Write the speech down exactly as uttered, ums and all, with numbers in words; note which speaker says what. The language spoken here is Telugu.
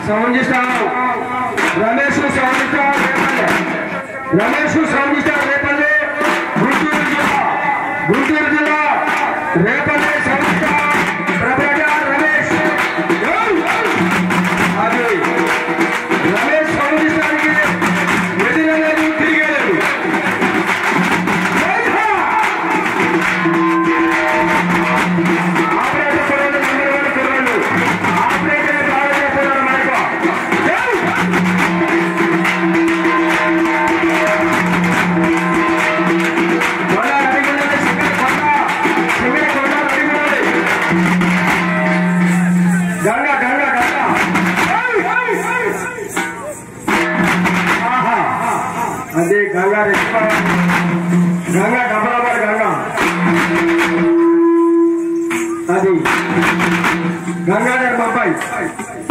Speaker 1: sound star Ramesh sound star Repalle Ramesh sound star Repalle Guntur జిల్లా గుంటూరు జిల్లా రేపల్లె సౌండ్ స్టార్ ప్రభాకర్ రమేష్ అది రమేష్ సౌండ్ స్టార్కి ఎదిరలేదు తిరిగలేదు గంగా గంగా గంగా అదే గంగా గంగా డబరాబాద్ గంగా అది గంగాధర్ బాబాయ్